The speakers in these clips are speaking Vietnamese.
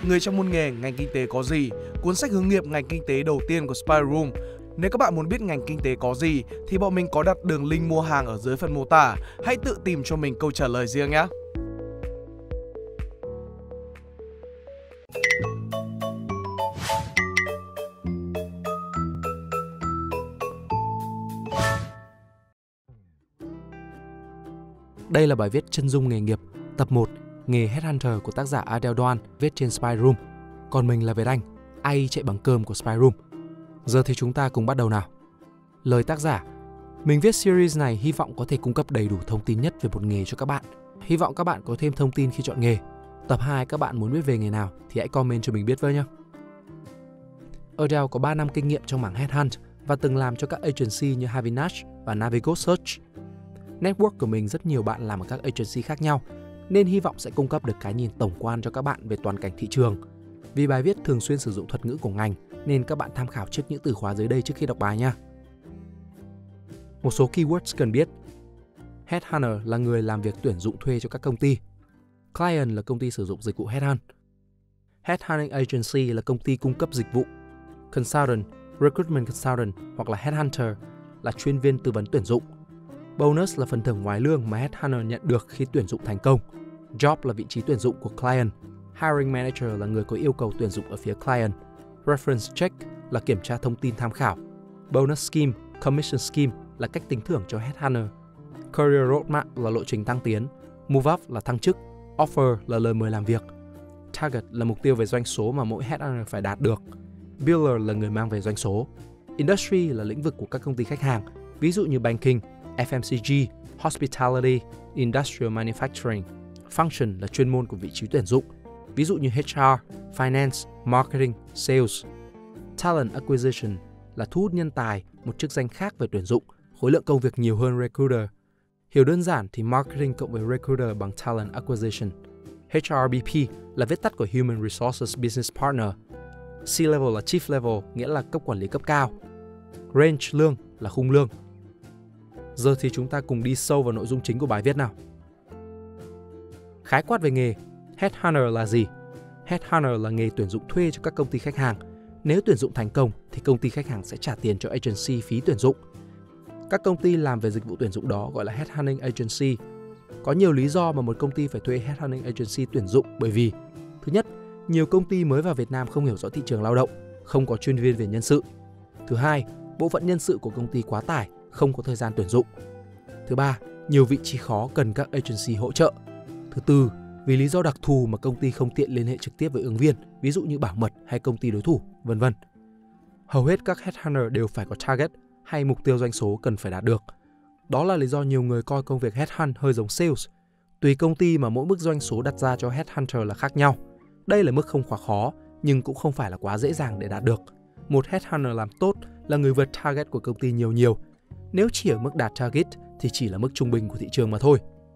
Người trong môn nghề ngành kinh tế có gì, cuốn sách hướng nghiệp ngành kinh tế đầu tiên của Spy Room. Nếu các bạn muốn biết ngành kinh tế có gì thì bọn mình có đặt đường link mua hàng ở dưới phần mô tả. Hãy tự tìm cho mình câu trả lời riêng nhé. Đây là bài viết chân dung nghề nghiệp, tập 1, nghề Headhunter của tác giả Adele Đoan, viết trên Spy Room. Còn mình là Việt Anh, AI chạy bằng cơm của Spy Room. Giờ thì chúng ta cùng bắt đầu nào. Lời tác giả: mình viết series này hy vọng có thể cung cấp đầy đủ thông tin nhất về một nghề cho các bạn. Hy vọng các bạn có thêm thông tin khi chọn nghề. Tập 2 các bạn muốn biết về nghề nào thì hãy comment cho mình biết với nhé. Adele có 3 năm kinh nghiệm trong mảng Headhunt và từng làm cho các agency như Havinash và Navigo Search. Network của mình rất nhiều bạn làm ở các agency khác nhau, nên hy vọng sẽ cung cấp được cái nhìn tổng quan cho các bạn về toàn cảnh thị trường. Vì bài viết thường xuyên sử dụng thuật ngữ của ngành, nên các bạn tham khảo trước những từ khóa dưới đây trước khi đọc bài nha. Một số keywords cần biết. Headhunter là người làm việc tuyển dụng thuê cho các công ty. Client là công ty sử dụng dịch vụ Headhunt. Headhunting Agency là công ty cung cấp dịch vụ. Consultant, Recruitment Consultant hoặc là Headhunter là chuyên viên tư vấn tuyển dụng. Bonus là phần thưởng ngoài lương mà Headhunter nhận được khi tuyển dụng thành công. Job là vị trí tuyển dụng của client. Hiring Manager là người có yêu cầu tuyển dụng ở phía client. Reference Check là kiểm tra thông tin tham khảo. Bonus Scheme, Commission Scheme là cách tính thưởng cho Headhunter. Career Roadmap là lộ trình tăng tiến. Move Up là thăng chức. Offer là lời mời làm việc. Target là mục tiêu về doanh số mà mỗi Headhunter phải đạt được. Biller là người mang về doanh số. Industry là lĩnh vực của các công ty khách hàng, ví dụ như banking, FMCG, Hospitality, Industrial Manufacturing. Function là chuyên môn của vị trí tuyển dụng, ví dụ như HR, Finance, Marketing, Sales. Talent Acquisition là thu hút nhân tài, một chức danh khác về tuyển dụng, khối lượng công việc nhiều hơn Recruiter. Hiểu đơn giản thì Marketing cộng với Recruiter bằng Talent Acquisition. HRBP là viết tắt của Human Resources Business Partner. C-Level là Chief Level, nghĩa là cấp quản lý cấp cao. Range lương là khung lương. Giờ thì chúng ta cùng đi sâu vào nội dung chính của bài viết nào. Khái quát về nghề, Headhunter là gì? Headhunter là nghề tuyển dụng thuê cho các công ty khách hàng. Nếu tuyển dụng thành công thì công ty khách hàng sẽ trả tiền cho agency phí tuyển dụng. Các công ty làm về dịch vụ tuyển dụng đó gọi là Headhunting Agency. Có nhiều lý do mà một công ty phải thuê Headhunting Agency tuyển dụng, bởi vì thứ nhất, nhiều công ty mới vào Việt Nam không hiểu rõ thị trường lao động, không có chuyên viên về nhân sự. Thứ hai, bộ phận nhân sự của công ty quá tải, không có thời gian tuyển dụng. Thứ ba, nhiều vị trí khó cần các agency hỗ trợ. Thứ tư, vì lý do đặc thù mà công ty không tiện liên hệ trực tiếp với ứng viên, ví dụ như bảo mật hay công ty đối thủ, vân vân. Hầu hết các headhunter đều phải có target hay mục tiêu doanh số cần phải đạt được. Đó là lý do nhiều người coi công việc headhunt hơi giống sales. Tùy công ty mà mỗi mức doanh số đặt ra cho headhunter là khác nhau. Đây là mức không quá khó, nhưng cũng không phải là quá dễ dàng để đạt được. Một headhunter làm tốt là người vượt target của công ty nhiều. Nếu chỉ ở mức đạt target thì chỉ là mức trung bình của thị trường mà thôi.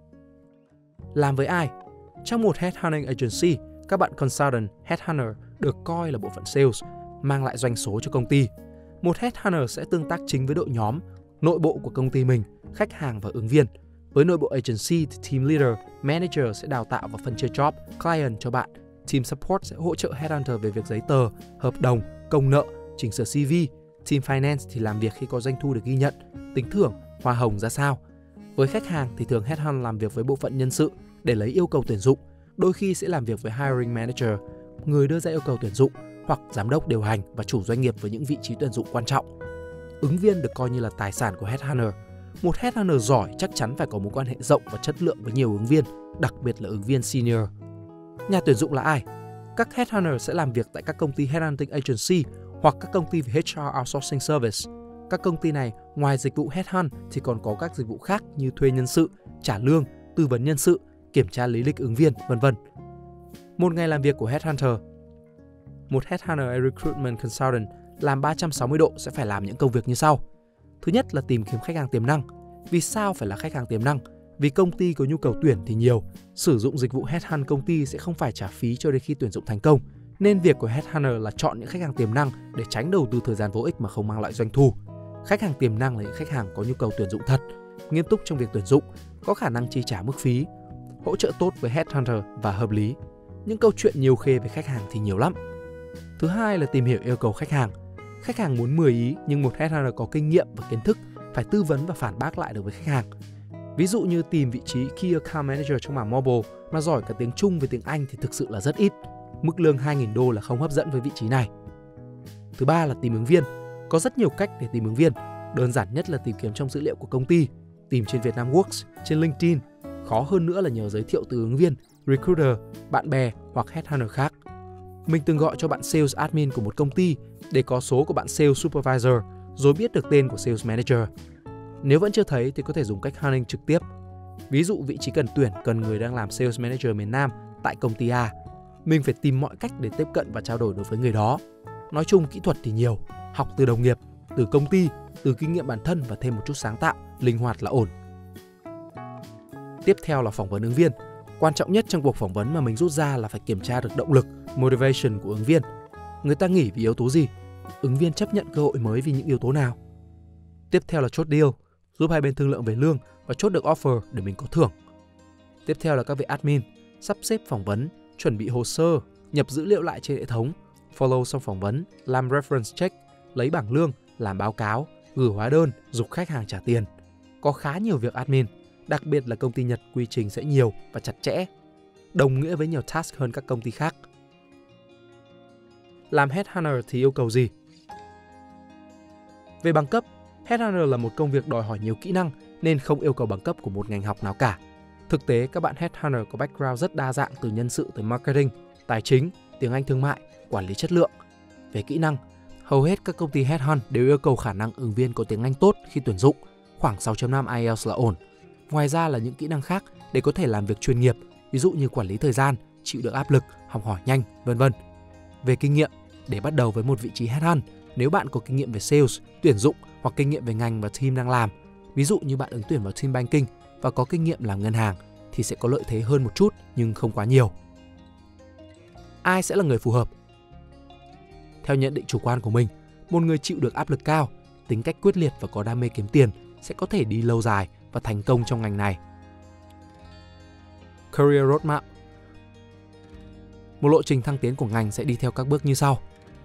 Làm với ai? Trong một headhunting agency, các bạn consultant, headhunter được coi là bộ phận sales, mang lại doanh số cho công ty. Một headhunter sẽ tương tác chính với đội nhóm, nội bộ của công ty mình, khách hàng và ứng viên. Với nội bộ agency thì team leader, manager sẽ đào tạo và phân chia job, client cho bạn. Team support sẽ hỗ trợ headhunter về việc giấy tờ, hợp đồng, công nợ, chỉnh sửa CV. Team finance thì làm việc khi có doanh thu được ghi nhận, tính thưởng, hoa hồng ra sao. Với khách hàng thì thường headhunt làm việc với bộ phận nhân sự để lấy yêu cầu tuyển dụng, đôi khi sẽ làm việc với hiring manager, người đưa ra yêu cầu tuyển dụng, hoặc giám đốc điều hành và chủ doanh nghiệp với những vị trí tuyển dụng quan trọng. Ứng viên được coi như là tài sản của headhunter. Một headhunter giỏi chắc chắn phải có mối quan hệ rộng và chất lượng với nhiều ứng viên, đặc biệt là ứng viên senior. Nhà tuyển dụng là ai? Các headhunter sẽ làm việc tại các công ty headhunting agency hoặc các công ty về HR outsourcing service. Các công ty này ngoài dịch vụ headhunt thì còn có các dịch vụ khác như thuê nhân sự, trả lương, tư vấn nhân sự, kiểm tra lý lịch ứng viên, vân vân. Một ngày làm việc của headhunter. Một headhunter recruitment consultant làm 360 độ sẽ phải làm những công việc như sau. Thứ nhất là tìm kiếm khách hàng tiềm năng. Vì sao phải là khách hàng tiềm năng? Vì công ty có nhu cầu tuyển thì nhiều. Sử dụng dịch vụ headhunt công ty sẽ không phải trả phí cho đến khi tuyển dụng thành công. Nên việc của headhunter là chọn những khách hàng tiềm năng để tránh đầu tư thời gian vô ích mà không mang lại doanh thu. Khách hàng tiềm năng là những khách hàng có nhu cầu tuyển dụng thật, nghiêm túc trong việc tuyển dụng, có khả năng chi trả mức phí, hỗ trợ tốt với headhunter và hợp lý. Những câu chuyện nhiều khê về khách hàng thì nhiều lắm. Thứ hai là tìm hiểu yêu cầu khách hàng. Khách hàng muốn 10 ý nhưng một headhunter có kinh nghiệm và kiến thức phải tư vấn và phản bác lại được với khách hàng. Ví dụ như tìm vị trí Key Account Manager trong mảng mobile mà giỏi cả tiếng Trung với tiếng Anh thì thực sự là rất ít. Mức lương 2.000 đô là không hấp dẫn với vị trí này. Thứ ba là tìm ứng viên. Có rất nhiều cách để tìm ứng viên. Đơn giản nhất là tìm kiếm trong dữ liệu của công ty, tìm trên Vietnam Works, trên LinkedIn. Khó hơn nữa là nhờ giới thiệu từ ứng viên, recruiter, bạn bè hoặc headhunter khác. Mình từng gọi cho bạn sales admin của một công ty để có số của bạn sales supervisor rồi biết được tên của sales manager. Nếu vẫn chưa thấy thì có thể dùng cách hunting trực tiếp. Ví dụ vị trí cần tuyển cần người đang làm sales manager miền Nam tại công ty A. Mình phải tìm mọi cách để tiếp cận và trao đổi đối với người đó. Nói chung kỹ thuật thì nhiều, học từ đồng nghiệp, từ công ty, từ kinh nghiệm bản thân và thêm một chút sáng tạo, linh hoạt là ổn. Tiếp theo là phỏng vấn ứng viên. Quan trọng nhất trong cuộc phỏng vấn mà mình rút ra là phải kiểm tra được động lực, motivation của ứng viên. Người ta nghỉ vì yếu tố gì? Ứng viên chấp nhận cơ hội mới vì những yếu tố nào? Tiếp theo là chốt deal, giúp hai bên thương lượng về lương và chốt được offer để mình có thưởng. Tiếp theo là các vị admin, sắp xếp phỏng vấn, chuẩn bị hồ sơ, nhập dữ liệu lại trên hệ thống, follow xong phỏng vấn, làm reference check, lấy bảng lương, làm báo cáo, gửi hóa đơn, giục khách hàng trả tiền. Có khá nhiều việc admin, đặc biệt là công ty Nhật quy trình sẽ nhiều và chặt chẽ, đồng nghĩa với nhiều task hơn các công ty khác. Làm headhunter thì yêu cầu gì? Về bằng cấp, headhunter là một công việc đòi hỏi nhiều kỹ năng nên không yêu cầu bằng cấp của một ngành học nào cả. Thực tế, các bạn headhunter có background rất đa dạng từ nhân sự tới marketing, tài chính, tiếng Anh thương mại, quản lý chất lượng. Về kỹ năng, hầu hết các công ty headhunt đều yêu cầu khả năng ứng viên có tiếng Anh tốt khi tuyển dụng, khoảng 6.5 IELTS là ổn. Ngoài ra là những kỹ năng khác để có thể làm việc chuyên nghiệp, ví dụ như quản lý thời gian, chịu được áp lực, học hỏi nhanh, vân vân. Về kinh nghiệm, để bắt đầu với một vị trí headhunt, nếu bạn có kinh nghiệm về sales, tuyển dụng hoặc kinh nghiệm về ngành và team đang làm, ví dụ như bạn ứng tuyển vào team banking và có kinh nghiệm làm ngân hàng thì sẽ có lợi thế hơn một chút nhưng không quá nhiều. Ai sẽ là người phù hợp? Theo nhận định chủ quan của mình, một người chịu được áp lực cao, tính cách quyết liệt và có đam mê kiếm tiền sẽ có thể đi lâu dài và thành công trong ngành này. Career Roadmap. Một lộ trình thăng tiến của ngành sẽ đi theo các bước như sau.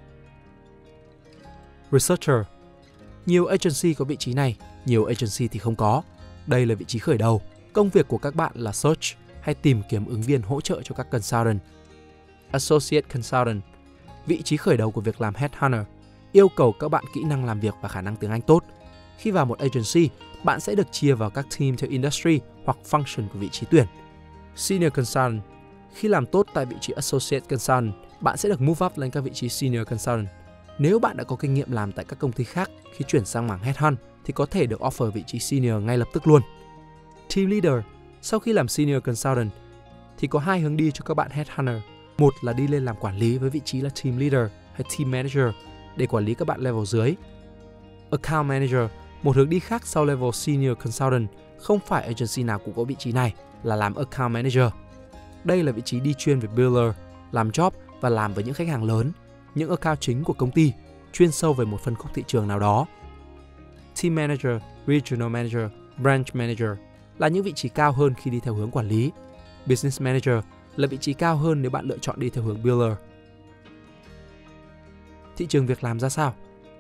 Researcher. Nhiều agency có vị trí này, nhiều agency thì không có. Đây là vị trí khởi đầu. Công việc của các bạn là search hay tìm kiếm ứng viên hỗ trợ cho các consultant. Associate Consultant. Vị trí khởi đầu của việc làm headhunter, yêu cầu các bạn kỹ năng làm việc và khả năng tiếng Anh tốt. Khi vào một agency, bạn sẽ được chia vào các team theo industry hoặc function của vị trí tuyển. Senior Consultant. Khi làm tốt tại vị trí Associate Consultant, bạn sẽ được move up lên các vị trí Senior Consultant. Nếu bạn đã có kinh nghiệm làm tại các công ty khác, khi chuyển sang mảng headhunt thì có thể được offer vị trí Senior ngay lập tức luôn. Team Leader. Sau khi làm Senior Consultant thì có hai hướng đi cho các bạn headhunter. Một là đi lên làm quản lý với vị trí là Team Leader hay Team Manager để quản lý các bạn level dưới. Account Manager, một hướng đi khác sau level Senior Consultant, không phải agency nào cũng có vị trí này, là làm Account Manager. Đây là vị trí đi chuyên về biller, làm job và làm với những khách hàng lớn, những account chính của công ty, chuyên sâu về một phân khúc thị trường nào đó. Team Manager, Regional Manager, Branch Manager là những vị trí cao hơn khi đi theo hướng quản lý. Business Manager là vị trí cao hơn nếu bạn lựa chọn đi theo hướng biller. Thị trường việc làm ra sao?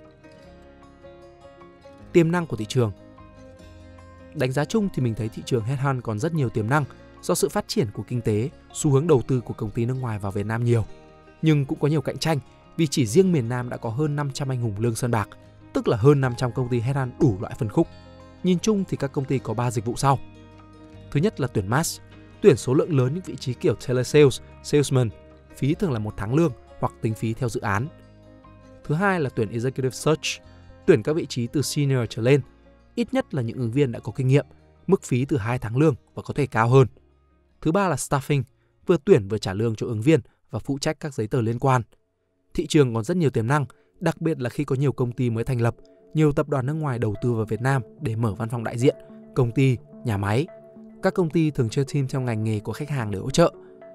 Tiềm năng của thị trường. Đánh giá chung thì mình thấy thị trường headhunt còn rất nhiều tiềm năng do sự phát triển của kinh tế, xu hướng đầu tư của công ty nước ngoài vào Việt Nam nhiều. Nhưng cũng có nhiều cạnh tranh vì chỉ riêng miền Nam đã có hơn 500 anh hùng lương sơn bạc, tức là hơn 500 công ty headhunt đủ loại phân khúc. Nhìn chung thì các công ty có 3 dịch vụ sau. Thứ nhất là tuyển mass, tuyển số lượng lớn những vị trí kiểu telesales, salesman, phí thường là 1 tháng lương hoặc tính phí theo dự án. Thứ hai là tuyển executive search, tuyển các vị trí từ senior trở lên, ít nhất là những ứng viên đã có kinh nghiệm, mức phí từ 2 tháng lương và có thể cao hơn. Thứ ba là staffing, vừa tuyển vừa trả lương cho ứng viên và phụ trách các giấy tờ liên quan. Thị trường còn rất nhiều tiềm năng, đặc biệt là khi có nhiều công ty mới thành lập, nhiều tập đoàn nước ngoài đầu tư vào Việt Nam để mở văn phòng đại diện, công ty, nhà máy. Các công ty thường chơi team theo ngành nghề của khách hàng để hỗ trợ.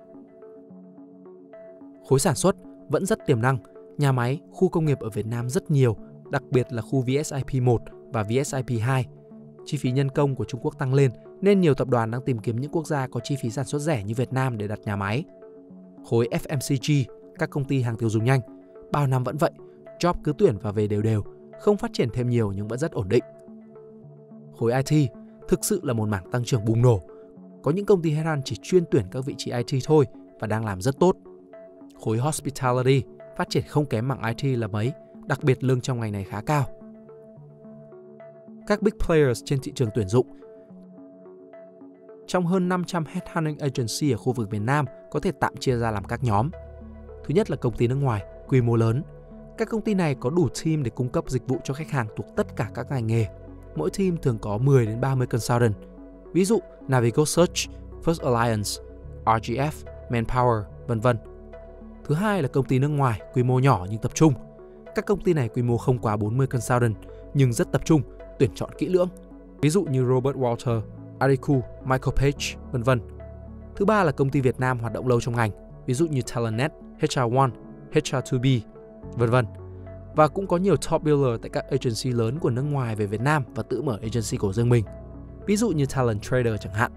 Khối sản xuất vẫn rất tiềm năng, nhà máy, khu công nghiệp ở Việt Nam rất nhiều, đặc biệt là khu VSIP 1 và VSIP 2. Chi phí nhân công của Trung Quốc tăng lên nên nhiều tập đoàn đang tìm kiếm những quốc gia có chi phí sản xuất rẻ như Việt Nam để đặt nhà máy. Khối FMCG, các công ty hàng tiêu dùng nhanh, bao năm vẫn vậy, job cứ tuyển và về đều đều, không phát triển thêm nhiều nhưng vẫn rất ổn định. Khối IT thực sự là một mảng tăng trưởng bùng nổ. Có những công ty headhunt chỉ chuyên tuyển các vị trí IT thôi và đang làm rất tốt. Khối Hospitality phát triển không kém mảng IT là mấy, đặc biệt lương trong ngành này khá cao. Các big players trên thị trường tuyển dụng. Trong hơn 500 headhunting agency ở khu vực miền Nam có thể tạm chia ra làm các nhóm. Thứ nhất là công ty nước ngoài, quy mô lớn. Các công ty này có đủ team để cung cấp dịch vụ cho khách hàng thuộc tất cả các ngành nghề. Mỗi team thường có 10 đến 30 consultant. Ví dụ Navigo Search, First Alliance, RGF, Manpower, v.v. Thứ hai là công ty nước ngoài, quy mô nhỏ nhưng tập trung. Các công ty này quy mô không quá 40 consultant nhưng rất tập trung, tuyển chọn kỹ lưỡng. Ví dụ như Robert Walter, Ariku, Michael Page, v.v. Thứ ba là công ty Việt Nam hoạt động lâu trong ngành, ví dụ như Talentnet, HR One, HR2B, v.v. Và cũng có nhiều top biller tại các agency lớn của nước ngoài về Việt Nam và tự mở agency của riêng mình, ví dụ như Talent Trader chẳng hạn.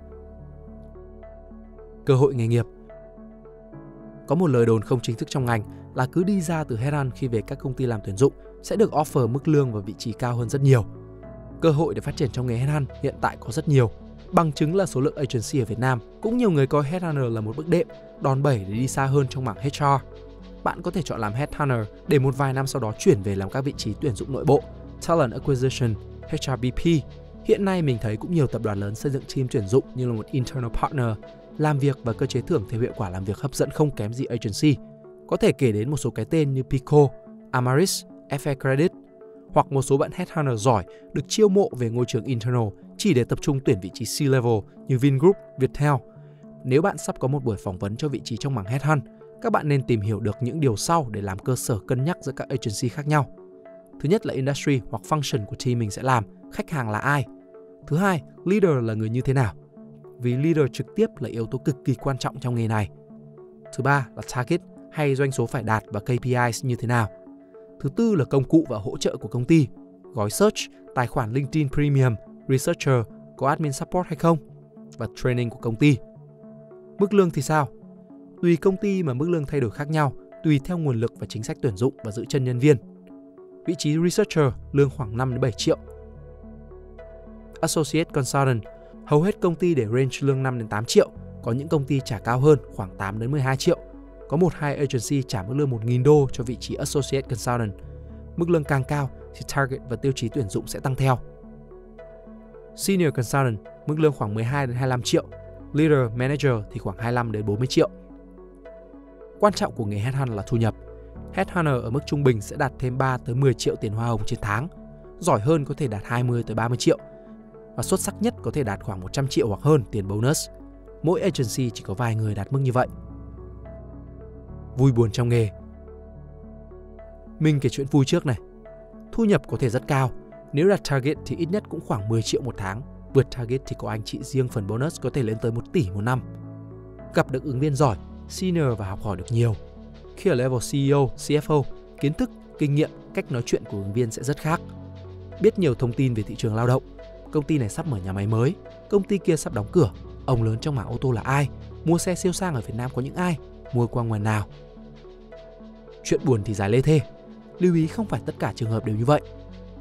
Cơ hội nghề nghiệp. Có một lời đồn không chính thức trong ngành là cứ đi ra từ headhunt khi về các công ty làm tuyển dụng sẽ được offer mức lương và vị trí cao hơn rất nhiều. Cơ hội để phát triển trong nghề headhunt hiện tại có rất nhiều. Bằng chứng là số lượng agency ở Việt Nam cũng nhiều người coi headhunter là một bước đệm, đòn bẩy để đi xa hơn trong mảng HR. Bạn có thể chọn làm headhunter để một vài năm sau đó chuyển về làm các vị trí tuyển dụng nội bộ, talent acquisition, HRBP. Hiện nay mình thấy cũng nhiều tập đoàn lớn xây dựng team tuyển dụng như là một internal partner, làm việc và cơ chế thưởng theo hiệu quả làm việc hấp dẫn không kém gì agency. Có thể kể đến một số cái tên như Pico, Amaris, FA Credit, hoặc một số bạn headhunter giỏi được chiêu mộ về ngôi trường internal chỉ để tập trung tuyển vị trí C-level như Vingroup, Viettel. Nếu bạn sắp có một buổi phỏng vấn cho vị trí trong mảng headhunt, các bạn nên tìm hiểu được những điều sau để làm cơ sở cân nhắc giữa các agency khác nhau. Thứ nhất là industry hoặc function của team mình sẽ làm, khách hàng là ai. Thứ hai, leader là người như thế nào, vì leader trực tiếp là yếu tố cực kỳ quan trọng trong nghề này. Thứ ba là target hay doanh số phải đạt và KPIs như thế nào. Thứ tư là công cụ và hỗ trợ của công ty, gói search, tài khoản LinkedIn Premium, researcher, có admin support hay không, và training của công ty. Mức lương thì sao? Tùy công ty mà mức lương thay đổi khác nhau, tùy theo nguồn lực và chính sách tuyển dụng và giữ chân nhân viên. Vị trí researcher lương khoảng 5 đến 7 triệu. Associate consultant, hầu hết công ty để range lương 5 đến 8 triệu, có những công ty trả cao hơn khoảng 8 đến 12 triệu. Có 1-2 agency trả mức lương 1.000 đô cho vị trí associate consultant. Mức lương càng cao thì target và tiêu chí tuyển dụng sẽ tăng theo. Senior consultant, mức lương khoảng 12 đến 25 triệu. Leader, manager thì khoảng 25 đến 40 triệu. Quan trọng của nghề headhunt là thu nhập. Headhunter ở mức trung bình sẽ đạt thêm 3 tới 10 triệu tiền hoa hồng trên tháng. Giỏi hơn có thể đạt 20 tới 30 triệu. Và xuất sắc nhất có thể đạt khoảng 100 triệu hoặc hơn tiền bonus. Mỗi agency chỉ có vài người đạt mức như vậy. Vui buồn trong nghề. Mình kể chuyện vui trước này. Thu nhập có thể rất cao. Nếu đạt target thì ít nhất cũng khoảng 10 triệu một tháng. Vượt target thì có anh chị riêng phần bonus có thể lên tới 1 tỷ một năm. Gặp được ứng viên giỏi, senior và học hỏi được nhiều. Khi ở level CEO, CFO, kiến thức, kinh nghiệm, cách nói chuyện của ứng viên sẽ rất khác. Biết nhiều thông tin về thị trường lao động. Công ty này sắp mở nhà máy mới, công ty kia sắp đóng cửa. Ông lớn trong mảng ô tô là ai? Mua xe siêu sang ở Việt Nam có những ai? Mua qua nguồn nào? Chuyện buồn thì dài lê thê. Lưu ý không phải tất cả trường hợp đều như vậy.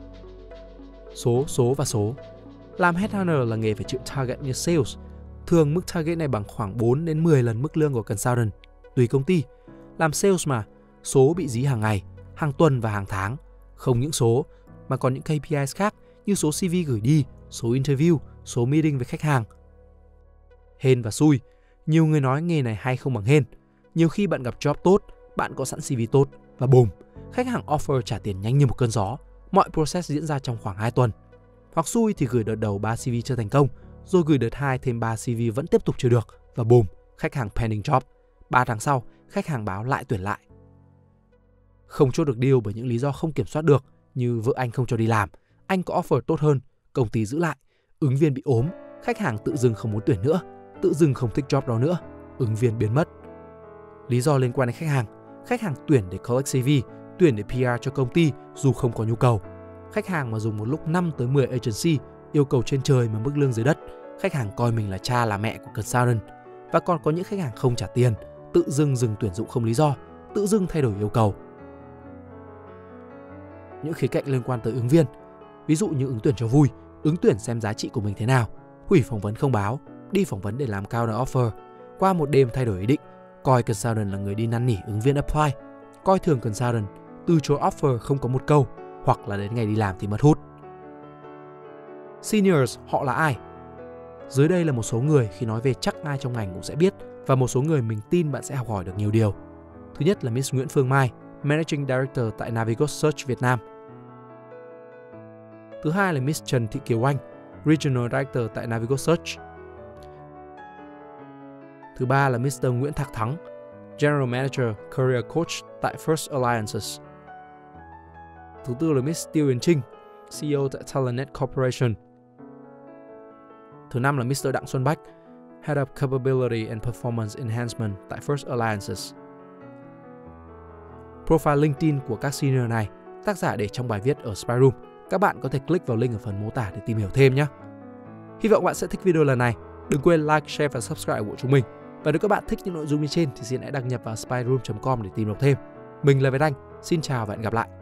Số và số. Làm headhunter là nghề phải chịu target như sales. Thường mức target này bằng khoảng 4 đến 10 lần mức lương của consultant. Tùy công ty. Làm sales mà, số bị dí hàng ngày, hàng tuần và hàng tháng. Không những số, mà còn những KPIs khác như số CV gửi đi, số interview, số meeting với khách hàng. Hên và xui. Nhiều người nói nghề này hay không bằng hên. Nhiều khi bạn gặp job tốt, bạn có sẵn CV tốt và boom, khách hàng offer trả tiền nhanh như một cơn gió. Mọi process diễn ra trong khoảng 2 tuần. Hoặc xui thì gửi đợt đầu 3 CV chưa thành công, rồi gửi đợt 2 thêm 3 CV vẫn tiếp tục chưa được và boom, khách hàng pending job. 3 tháng sau, khách hàng báo lại tuyển lại. Không chốt được deal bởi những lý do không kiểm soát được, như vợ anh không cho đi làm, anh có offer tốt hơn, công ty giữ lại, ứng viên bị ốm, khách hàng tự dưng không muốn tuyển nữa, tự dưng không thích job đó nữa, ứng viên biến mất. Lý do liên quan đến khách hàng tuyển để collect CV, tuyển để PR cho công ty dù không có nhu cầu. Khách hàng mà dùng một lúc 5 tới 10 agency, yêu cầu trên trời mà mức lương dưới đất, khách hàng coi mình là cha là mẹ của consultant. Và còn có những khách hàng không trả tiền, tự dưng dừng tuyển dụng không lý do, tự dưng thay đổi yêu cầu. Những khía cạnh liên quan tới ứng viên, ví dụ như ứng tuyển cho vui, ứng tuyển xem giá trị của mình thế nào, hủy phỏng vấn không báo, đi phỏng vấn để làm counter offer, qua một đêm thay đổi ý định, coi consultant là người đi năn nỉ ứng viên apply, coi thường consultant, từ chối offer không có một câu, hoặc là đến ngày đi làm thì mất hút. Seniors họ là ai? Dưới đây là một số người khi nói về chắc ai trong ngành cũng sẽ biết và một số người mình tin bạn sẽ học hỏi được nhiều điều. Thứ nhất là Miss Nguyễn Phương Mai, Managing Director tại Navigo Search Việt Nam. Thứ hai là Miss Trần Thị Kiều Anh, Regional Director tại Navigo Search. Thứ ba là Mr. Nguyễn Thạc Thắng, General Manager Career Coach tại First Alliances. Thứ tư là Miss Tiêu Yến Trinh, CEO tại Talentnet Corporation. Thứ năm là Mr. Đặng Xuân Bách, Head of Capability and Performance Enhancement tại First Alliances. Profile LinkedIn của các senior này, tác giả để trong bài viết ở Spyroom. Các bạn có thể click vào link ở phần mô tả để tìm hiểu thêm nhé. Hy vọng bạn sẽ thích video lần này. Đừng quên like, share và subscribe của chúng mình. Và nếu các bạn thích những nội dung như trên thì xin hãy đăng nhập vào spyroom.com để tìm đọc thêm. Mình là Việt Anh. Xin chào và hẹn gặp lại.